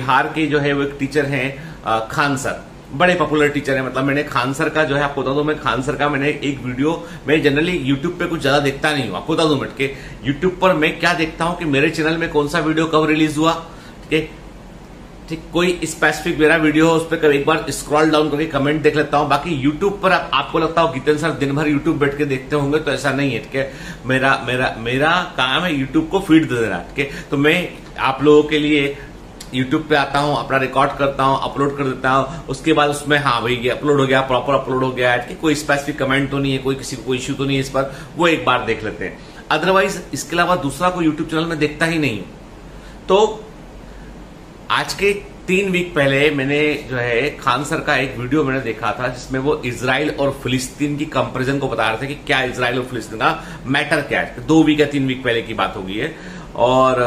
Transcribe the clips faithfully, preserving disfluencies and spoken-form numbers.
बिहार के जो है वो एक टीचर हैं खान सर, बड़े पॉपुलर टीचर है। मतलब मैंने खान सर का जो है आपको बता दूं, मैं खान सर का मैंने एक वीडियो, मैं जनरली यूट्यूब पे कुछ ज्यादा देखता नहीं हूं, आपको बता दूं मिनट के यूट्यूब पर मैं क्या देखता हूं कि मेरे चैनल में कौन सा वीडियो कब रिलीज हुआ, ठीक है, ठीक, कोई स्पेसिफिक मेरा वीडियो हो उस पर कभी एक बार स्क्रॉल डाउन करके कमेंट देख लेता हूं। बाकी यूट्यूब पर आप, आपको लगता हो कितने सर दिन भर यूट्यूब बैठ के देखते होंगे, तो ऐसा नहीं है, ठीक है। मेरा मेरा मेरा काम है यूट्यूब को फीड दे देना, ठीक है। तो मैं आप लोगों के लिए यूट्यूब पे आता हूं, अपना रिकॉर्ड करता हूं, अपलोड कर देता हूं, उसके बाद उसमें हाँ भाई ये अपलोड हो गया, प्रॉपर अपलोड हो गया है, कोई स्पेसिफिक कमेंट तो नहीं है, कोई किसी को कोई इश्यू तो नहीं है इस पर, वो एक बार देख लेते हैं। अदरवाइज इसके अलावा दूसरा कोई यूट्यूब चैनल में देखता ही नहीं। तो आज के तीन वीक पहले मैंने जो है खान सर का एक वीडियो मैंने देखा था, जिसमें वो इजराइल और फिलिस्तीन की कंपैरिजन को बता रहे थे कि क्या इजराइल और फिलिस्तीन का मैटर क्या है। दो वीक या तीन वीक पहले की बात होगी है। और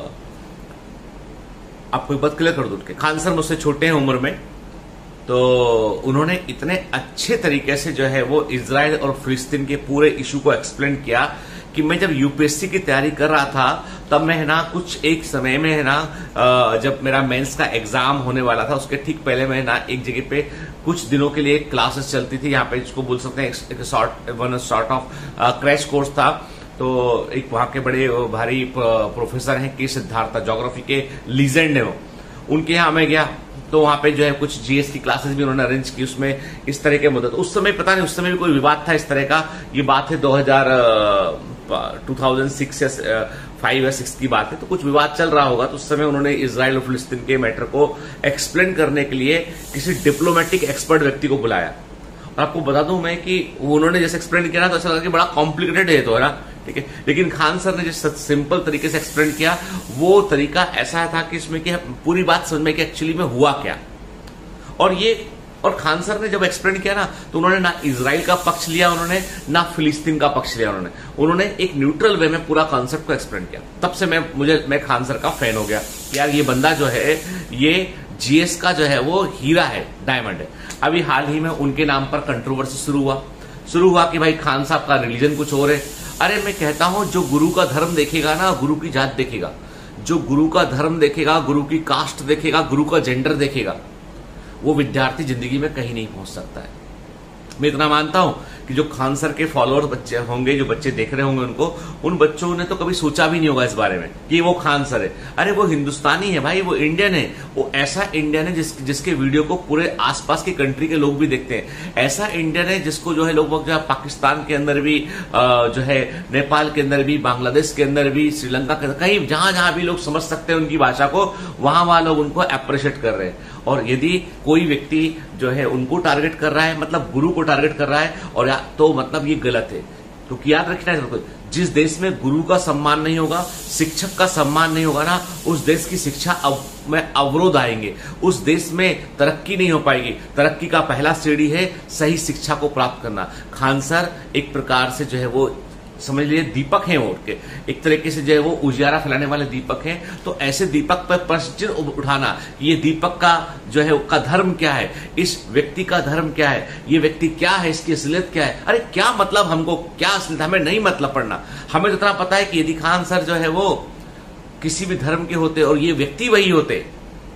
आपको एक बात क्लियर कर दूं कि खान सर मुझसे छोटे हैं उम्र में, तो उन्होंने इतने अच्छे तरीके से जो है वो इजराइल और फिलिस्तीन के पूरे इशू को एक्सप्लेन किया कि मैं जब यूपीएससी की तैयारी कर रहा था तब मैं है ना कुछ एक समय में है ना जब मेरा मेंस का एग्जाम होने वाला था उसके ठीक पहले मैं ना एक जगह पे कुछ दिनों के लिए क्लासेस चलती थी, यहाँ पे जिसको बोल सकते हैं एक short one short of crash course था। तो एक वहां के बड़े भारी प्रोफेसर हैं के सिद्धार्थ, ज्योग्राफी के लीजेंड है वो, उनके यहाँ मैं गया तो वहां पे जो है कुछ जीएस की क्लासेस भी उन्होंने अरेंज की, उसमें इस तरह के मुद्दे। उस समय पता नहीं, उस समय भी कोई विवाद था इस तरह का, ये बात है दो हज़ार दो हज़ार छह या फाइव या सिक्स की बात है, तो कुछ विवाद चल रहा होगा। तो उस समय उन्होंने इजराइल और फिलिस्तीन के मैटर को एक्सप्लेन करने के लिए किसी डिप्लोमेटिक एक्सपर्ट व्यक्ति को बुलाया। और आपको बता दूं मैं कि उन्होंने जैसे एक्सप्लेन किया ना तो ऐसा लगा कि बड़ा कॉम्प्लिकेटेड है तो है ना, ठीक है। लेकिन खान सर ने जिस सिंपल तरीके से एक्सप्लेन किया वो तरीका ऐसा था कि इसमें कि पूरी बात समझ में कि एक्चुअली में हुआ क्या। और ये और खान सर ने जब एक्सप्लेन किया ना तो उन्होंने ना इजराइल का पक्ष लिया, उन्होंने ना फिलिस्तीन का पक्ष लिया, उन्होंने उन्होंने एक न्यूट्रल वे में पूरा कॉन्सेप्ट को एक्सप्लेन किया। तब से मैं मुझे मैं खान सर का फैन हो गया यार, ये बंदा जो है ये जीएस का जो है वो हीरा है, डायमंड है। अभी हाल ही में उनके नाम पर कंट्रोवर्सी शुरू हुआ शुरू हुआ कि भाई खान साहब का रिलीजन कुछ और है। अरे मैं कहता हूं जो गुरु का धर्म देखेगा ना, गुरु की जात देखेगा, जो गुरु का धर्म देखेगा, गुरु की कास्ट देखेगा, गुरु का जेंडर देखेगा, वो विद्यार्थी जिंदगी में कहीं नहीं पहुंच सकता है। मैं इतना मानता हूं कि जो खान सर के फॉलोअर बच्चे होंगे, जो बच्चे देख रहे होंगे उनको, उन बच्चों ने तो कभी सोचा भी नहीं होगा इस बारे में कि वो खान सर है। अरे वो हिंदुस्तानी है भाई, वो इंडियन है, वो ऐसा इंडियन है जिस, जिसके वीडियो को पूरे आसपास की कंट्री के लोग भी देखते हैं। ऐसा इंडियन है जिसको जो है लोग जो है पाकिस्तान के अंदर भी, जो है नेपाल के अंदर भी, बांग्लादेश के अंदर भी, श्रीलंका के अंदर, कहीं जहां जहां भी लोग समझ सकते हैं उनकी भाषा को, वहां वहां लोग उनको अप्रिशिएट कर रहे हैं। और यदि कोई व्यक्ति जो है उनको टारगेट कर रहा है, मतलब गुरु को टारगेट कर रहा है, और तो मतलब ये गलत है। तो याद रखना है, जिस देश में गुरु का सम्मान नहीं होगा, शिक्षक का सम्मान नहीं होगा ना, उस देश की शिक्षा अब में अवरोध आएंगे, उस देश में तरक्की नहीं हो पाएगी। तरक्की का पहला सीढ़ी है सही शिक्षा को प्राप्त करना। खान सर एक प्रकार से जो है वो समझ लीजिए दीपक हैं, उठ के एक तरीके से जो है वो उजियारा फैलाने वाले दीपक हैं। तो ऐसे दीपक पर प्रश्न उठाना, ये दीपक का जो है उसका धर्म क्या है, इस व्यक्ति का धर्म क्या है, ये व्यक्ति क्या है, इसकी असलियत क्या है। अरे क्या मतलब, हमको क्या असलियत, हमें नहीं मतलब पढ़ना। हमें तो इतना पता है कि यदि खान सर जो है वो किसी भी धर्म के होते और ये व्यक्ति वही होते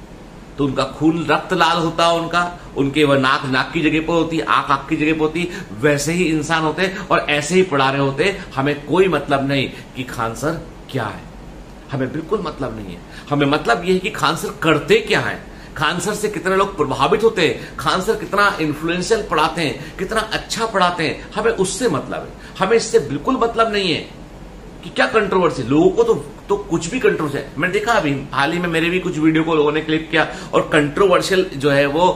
तो उनका खून रक्त लाल होता, उनका उनके वह नाक नाक की जगह पर होती, आंख आंख की जगह पर होती, वैसे ही इंसान होते और ऐसे ही पढ़ा रहे होते। हमें कोई मतलब नहीं कि खान सर क्या है, हमें बिल्कुल मतलब नहीं है। हमें मतलब यह है कि खान सर करते क्या है, खान सर से कितने लोग प्रभावित होते हैं, खान सर कितना इन्फ्लुएंशियल पढ़ाते हैं, कितना अच्छा पढ़ाते हैं, हमें उससे मतलब है। हमें इससे बिल्कुल मतलब नहीं है कि क्या कंट्रोवर्सी, लोगों को तो तो कुछ भी कंट्रोवर्सी है। मैंने देखा अभी हाल ही में मेरे भी कुछ वीडियो को लोगों ने क्लिक किया और कंट्रोवर्शियल जो है वो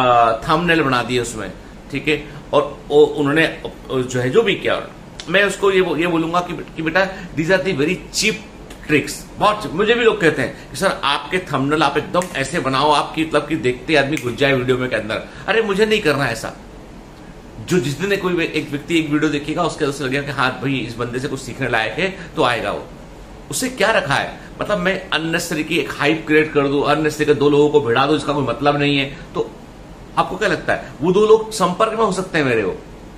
थंबनेल बना दिए उसमें, ठीक है। और वो उन्होंने जो है जो भी किया, मैं उसको ये ये बोलूंगा कि, कि बेटा these are the very cheap tricks. बहुत मुझे भी लोग कहते हैं कि सर आपके थंबनेल आप एकदम ऐसे बनाओ आपकी मतलब कि देखते आदमी घुस जाए वीडियो में के अंदर। अरे मुझे नहीं करना ऐसा। जो जिस दिन कोई एक व्यक्ति एक वीडियो देखेगा उसके उससे लगेगा कि हाँ भाई इस बंदे से कुछ सीखने लायक है तो आएगा वो। उससे क्या रखा है, मतलब मैं अननेसेसरी की एक हाइप क्रिएट कर दूं, अननेसेसरी दो लोगों को भिड़ा दूं जिसका कोई मतलब नहीं है, तो आपको क्या लगता है वो दो लोग संपर्क में हो सकते हैं मेरे, वो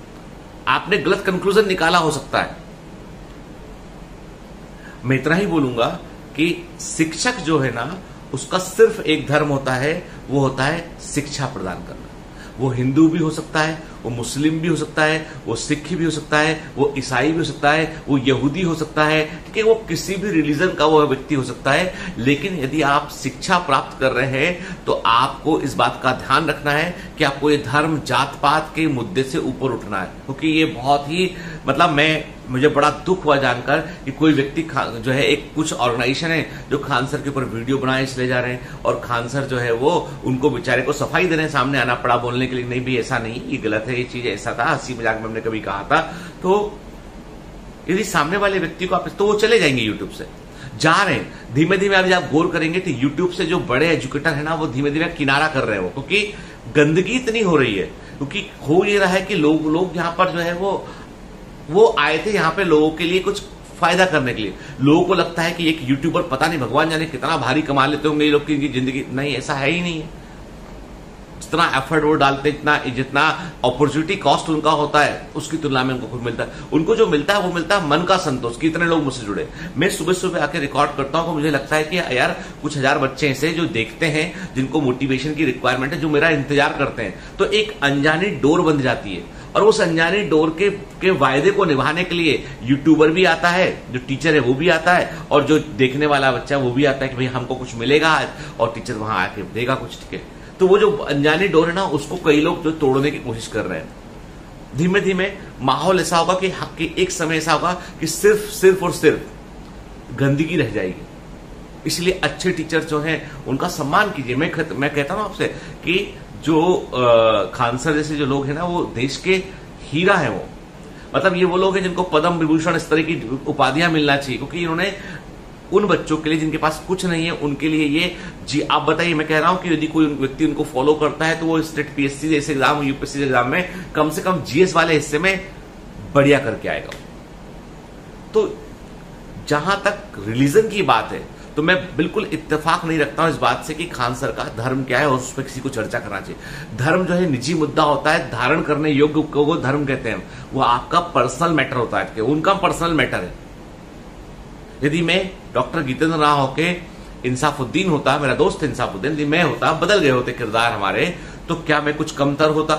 आपने गलत कंक्लूजन निकाला हो सकता है। मैं इतना ही बोलूंगा कि शिक्षक जो है ना उसका सिर्फ एक धर्म होता है, वो होता है शिक्षा प्रदान करना। वो हिंदू भी हो सकता है, वो मुस्लिम भी हो सकता है, वो सिख भी हो सकता है, वो ईसाई भी हो सकता है, वो यहूदी हो सकता है, कि वो किसी भी रिलीजन का वो व्यक्ति हो सकता है। लेकिन यदि आप शिक्षा प्राप्त कर रहे हैं तो आपको इस बात का ध्यान रखना है कि आपको ये धर्म जात पात के मुद्दे से ऊपर उठना है, क्योंकि ये बहुत ही मतलब मैं मुझे बड़ा दुख हुआ जानकर कि कोई व्यक्ति जो है, एक कुछ ऑर्गेनाइजेशन है जो खान सर के ऊपर वीडियो बनाए इसलिए जा रहे हैं, और खान सर जो है वो उनको बेचारे को सफाई देने सामने आना पड़ा बोलने के लिए, नहीं भी ऐसा नहीं, ये गलत है, ये चीज ऐसा था, हंसी मजाक में हमने कभी कहा था। तो यदि सामने वाले व्यक्ति को आप, तो वो चले जाएंगे यूट्यूब से, जा रहे हैं धीमे धीमे। अभी आप गौर करेंगे तो यूट्यूब से जो बड़े एजुकेटर है ना, वो धीमे धीमे किनारा कर रहे हैं, वो क्योंकि गंदगी इतनी हो रही है। क्योंकि हो ये रहा है कि लोग लोग यहाँ पर जो है वो वो आए थे यहाँ पे लोगों के लिए कुछ फायदा करने के लिए। लोगों को लगता है कि एक यूट्यूबर पता नहीं भगवान जाने कितना भारी कमा लेते होंगे ये लोग की जिंदगी। नहीं, ऐसा है ही नहीं है। जितना एफर्ट वो डालते, इतना जितना अपॉर्चुनिटी कॉस्ट उनका होता है, उसकी तुलना में उनको खुद मिलता है। उनको जो मिलता है वो मिलता है मन का संतोष कि इतने लोग मुझसे जुड़े। मैं सुबह सुबह आके रिकॉर्ड करता हूं तो मुझे लगता है कि यार कुछ हजार बच्चे ऐसे जो देखते हैं, जिनको मोटिवेशन की रिक्वायरमेंट है, जो मेरा इंतजार करते हैं, तो एक अनजानी डोर बंध जाती है। और उस अनजानी डोर के के वायदे को निभाने के लिए यूट्यूबर भी आता है, जो टीचर है वो भी आता है, और जो देखने वाला बच्चा वो भी आता है कि भाई हमको कुछ मिलेगा आज, और टीचर वहां आके देगा कुछ, ठीक है। तो वो जो अनजानी डोर है ना, उसको कई लोग जो तोड़ने की कोशिश कर रहे हैं। धीमे धीमे माहौल ऐसा होगा कि, कि एक समय ऐसा होगा कि सिर्फ सिर्फ और सिर्फ गंदगी रह जाएगी। इसलिए अच्छे टीचर जो हैं उनका सम्मान कीजिए। मैं मैं कहता हूं आपसे कि जो खान सर जैसे जो लोग हैं ना, वो देश के हीरा है। वो मतलब ये वो लोग हैं जिनको पद्म विभूषण इस तरह की उपाधियां मिलना चाहिए, क्योंकि इन्होंने उन बच्चों के लिए जिनके पास कुछ नहीं है, उनके लिए ये जी। आप बताइए, मैं कह रहा हूं कि यदि कोई व्यक्ति उनको फॉलो करता है तो वो स्टेट पीएससी जैसे एग्जाम, यूपीएससी जैसे एग्जाम में कम से कम जीएस वाले हिस्से में बढ़िया करके आएगा। तो जहां तक रिलीजन की बात है, तो मैं बिल्कुल इत्तेफाक नहीं रखता हूं इस बात से कि खान सर का धर्म क्या है और उस पर किसी को चर्चा करना चाहिए। धर्म जो है निजी मुद्दा होता है, धारण करने योग्य को धर्म कहते हैं। वो आपका पर्सनल मैटर होता है, उनका पर्सनल मैटर है। यदि मैं डॉक्टर जितेंद्र राव होके इंसाफुद्दीन होता, मेरा दोस्त इंसाफुद्दीन, यदि मैं होता, बदल गए होते किरदार हमारे, तो क्या मैं कुछ कमतर होता?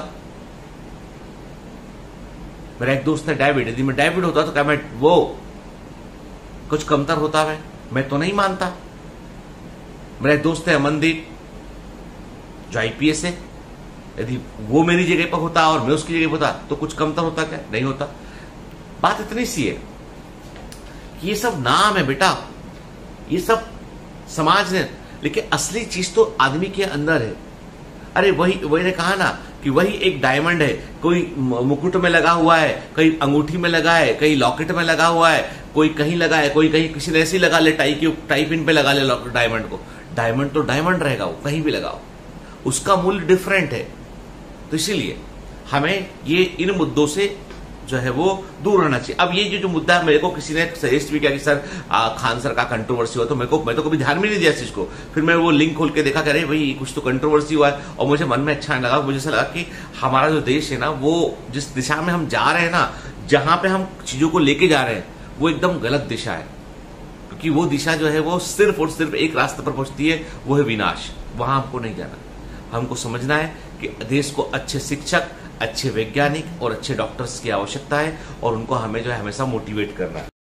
मेरा एक दोस्त है डेविड, यदि मैं डेविड होता तो क्या मैं वो कुछ कमतर होता? मैं मैं तो नहीं मानता। मेरा एक दोस्त है अमनदीप, जो आईपीएस है, यदि वो मेरी जगह पर होता और मैं उसकी जगह पर होता तो कुछ कमतर होता? क्या नहीं होता। बात इतनी सी है, ये सब नाम है बेटा, ये सब समाज ने, लेकिन असली चीज तो आदमी के अंदर है। अरे वही वही ने कहा ना कि वही एक डायमंड है, कोई मुकुट में लगा हुआ है, कहीं अंगूठी में लगा है, कहीं लॉकेट में लगा हुआ है, कोई कहीं लगा है, कोई कहीं किसी ने ऐसी लगा ले, टाई की टाई पिन पे लगा ले डायमंड को। डायमंड तो डायमंड रहेगा, वो कहीं भी लगाओ, उसका मूल्य डिफरेंट है। तो इसीलिए हमें ये इन मुद्दों से जो है वो दूर रहना चाहिए। अब ये जो जो मुद्दा मेरे को किसी ने सजेस्ट भी किया कि सर आ, खान सर का कंट्रोवर्सी हुआ, तो मेरे को मैं तो कभी ध्यान भी नहीं दिया इस चीज को। फिर मैं वो लिंक खोल के देखा, करे भाई कुछ तो कंट्रोवर्सी हुआ है, और मुझे मन में अच्छा नहीं लगा। मुझे ऐसा लगा कि हमारा जो देश है ना, वो जिस दिशा में हम जा रहे हैं ना, जहां पे हम चीजों को लेके जा रहे हैं, वो एकदम गलत दिशा है। क्योंकि वो दिशा जो है वो सिर्फ और सिर्फ एक रास्ते पर पहुंचती है, वो है विनाश। वहां हमको नहीं जाना। हमको समझना है कि देश को अच्छे शिक्षक, अच्छे वैज्ञानिक और अच्छे डॉक्टर्स की आवश्यकता है, और उनको हमें जो है हमेशा मोटिवेट करना है।